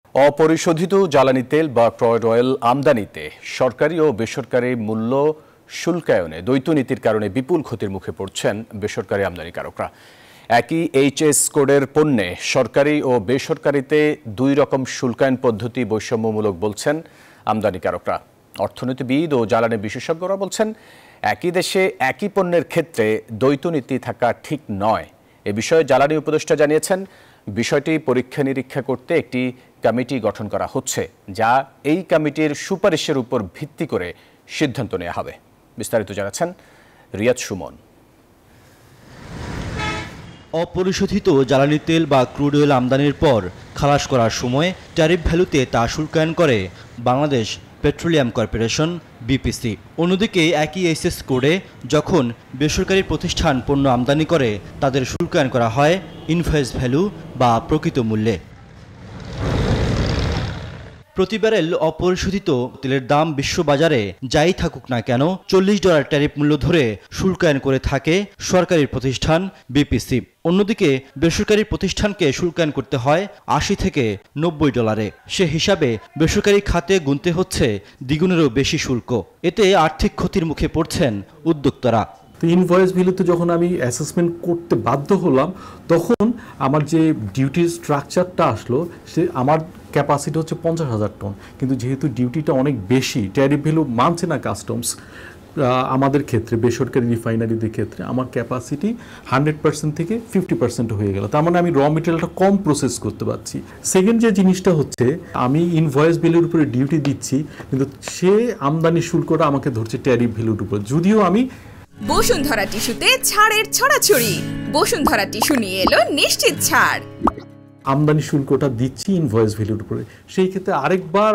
অপরিশোধিত জ্বালানি তেল বা ক্রুড অয়েল আমদানিতে সরকারি ও বেসরকারি মূল্য শুল্কায়নে দ্বৈত নীতির কারণে বিপুল ক্ষতির মুখে পড়ছেন বেসরকারি আমদানিকারকরা। একই এইচএস কোডের পণ্যে সরকারি ও বেসরকারিতে দুই রকম শুল্কায়ন পদ্ধতি বৈষম্যমূলক বলছেন আমদানিকারকরা। অর্থনীতিবিদ ও জ্বালানি বিশেষজ্ঞরা বলছেন, একই দেশে একই পণ্যের ক্ষেত্রে দ্বৈত নীতি থাকা ঠিক নয়। এ বিষয়ে জ্বালানি উপদেষ্টা জানিয়েছেন, বিষয়টি পরীক্ষা নিরীক্ষা করতে একটি কমিটি গঠন করা হচ্ছে, যা এই কমিটির সুপারিশের উপর ভিত্তি করে সিদ্ধান্ত নেওয়া হবে। বিস্তারিত জানাচ্ছেন রিয়াদ সুমন। অপরিশোধিত জ্বালানি তেল বা ক্রুড অয়েল আমদানির পর খালাস করার সময় ট্যারিফ ভ্যালুতে তা শুল্কায়ন করে বাংলাদেশ পেট্রোলিয়াম কর্পোরেশন বিপিসি। অন্যদিকে একই এইচএস কোডে যখন বেসরকারি প্রতিষ্ঠান পণ্য আমদানি করে তাদের শুল্কায়ন করা হয় ইনভয়েস ভ্যালু বা প্রকৃত মূল্যে। প্রতি ব্যারেল অপরিশোধিত তেলের দাম বিশ্ববাজারে যাই থাকুক না কেন $40 ট্যারিফ মূল্য ধরে শুল্কায়ন করে থাকে সরকারি প্রতিষ্ঠান বিপিসি। অন্যদিকে বেসরকারি প্রতিষ্ঠানকে শুল্কায়ন করতে হয় $80 থেকে $90। সে হিসাবে বেসরকারি খাতে গুনতে হচ্ছে দ্বিগুণেরও বেশি শুল্ক। এতে আর্থিক ক্ষতির মুখে পড়ছেন উদ্যোক্তারা। তো ইনভয়েস ভ্যালুতে যখন আমি অ্যাসেসমেন্ট করতে বাধ্য হলাম, তখন আমার যে ডিউটির স্ট্রাকচারটা আসলো, সে আমার ক্যাপাসিটি হচ্ছে 50,000 টন, কিন্তু যেহেতু ডিউটিটা অনেক বেশি, ট্যারিফ ভ্যালু মানছে না কাস্টমস আমাদের ক্ষেত্রে, বেসরকারি রিফাইনারিদের ক্ষেত্রে আমার ক্যাপাসিটি 100% থেকে 50% হয়ে গেল। তার মানে আমি র মেটেরিয়ালটা কম প্রসেস করতে পারছি। সেকেন্ড যে জিনিসটা হচ্ছে, আমি ইনভয়েস ভ্যালুর উপরে ডিউটি দিচ্ছি, কিন্তু সে আমদানি শুল্কটা আমাকে ধরছে ট্যারিফ ভ্যালুর উপর। যদিও আমি বসুন্ধরা টিস্যুতে ছাড়ের ছড়াছড়ি, বসুন্ধরা টিস্যু নিয়ে এলো নিশ্চিত ছাড়। আমদানি শুল্কটা দিচ্ছি ইনভয়েস ভ্যালুর উপরে, সেই ক্ষেত্রে আরেকবার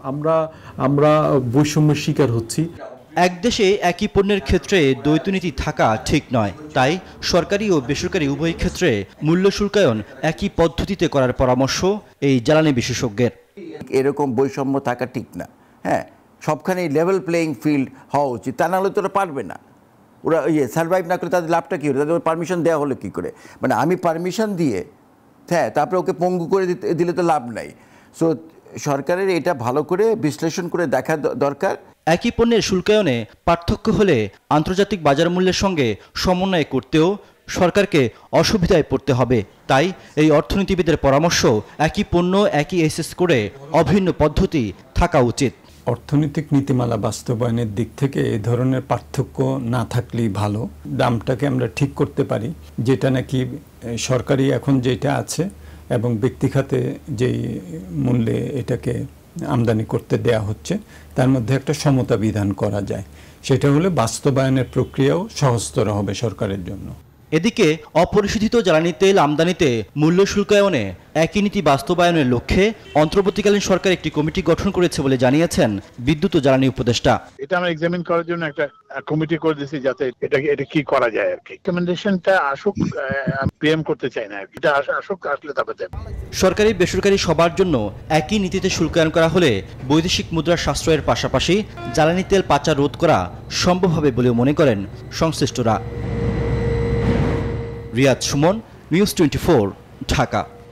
আমরা বৈষম্যের শিকার হচ্ছি। এক দেশে একই পণ্যের ক্ষেত্রে দ্বৈত নীতি থাকা ঠিক নয়, তাই সরকারি ও বেসরকারি উভয় ক্ষেত্রে মূল্য শুল্কায়ন একই পদ্ধতিতে করার পরামর্শ এই জ্বালানি বিশেষজ্ঞের। এরকম বৈষম্য থাকা ঠিক না। হ্যাঁ, সবখানে লেভেল প্লেয়িং ফিল্ড হওয়া উচিত, তা নাহলে তো ওরা পারবে না। ওরা সার্ভাইভ না করে তাদের লাভটা কী হলো? তাদের পারমিশন দেওয়া হলো কী করে? মানে আমি পারমিশন দিয়ে, হ্যাঁ, তারপরে ওকে পঙ্গু করে দিলে তো লাভ নাই। সো সরকারের এটা ভালো করে বিশ্লেষণ করে দেখা দরকার। একই পণ্যের শুল্কায়নে পার্থক্য হলে আন্তর্জাতিক বাজার মূল্যের সঙ্গে সমন্বয় করতেও সরকারকে অসুবিধায় পড়তে হবে। তাই এই অর্থনীতিবিদের পরামর্শ, একই পণ্য একই এইচএস করে অভিন্ন পদ্ধতি থাকা উচিত। অর্থনৈতিক নীতিমালা বাস্তবায়নের দিক থেকে এই ধরনের পার্থক্য না থাকলেই ভালো। দামটাকে আমরা ঠিক করতে পারি, যেটা নাকি সরকারি এখন যেটা আছে এবং ব্যক্তিখাতে যেই মূল্যে এটাকে আমদানি করতে দেয়া হচ্ছে, তার মধ্যে একটা সমতা বিধান করা যায়। সেটা হলে বাস্তবায়নের প্রক্রিয়াও সহজতর হবে সরকারের জন্য। এদিকে অপরিশোধিত জ্বালানি তেল আমদানিতে মূল্য শুল্কায়নে একই নীতি বাস্তবায়নের লক্ষ্যে অন্তর্বর্তীকালীন সরকার একটি কমিটি গঠন করেছে বলে জানিয়েছেন বিদ্যুৎ ও জ্বালানি উপদেষ্টা। এটা আমরা এক্সামিন করার জন্য একটা কমিটি করে দিয়েছি, যাতে এটা কি করা যায় আর কি। রিকমেন্ডেশনটা আসুক, পিএম করতে চাই না আর কি, এটা আসুক, আসলে তারপরে সরকারি বেসরকারি সবার জন্য একই নীতিতে শুল্কায়ন করা হলে বৈদেশিক মুদ্রার সাশ্রয়ের পাশাপাশি জ্বালানি তেল পাচার রোধ করা সম্ভব হবে বলেও মনে করেন সংশ্লিষ্টরা। রিয়াদ সুমন, নিউজ 24, ঢাকা।